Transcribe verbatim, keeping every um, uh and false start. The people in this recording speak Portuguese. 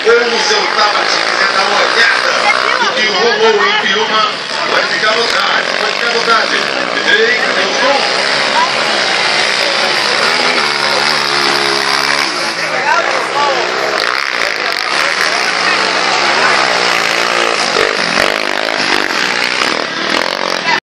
Como seu tablet é dar uma olhada do que rolou em Piuma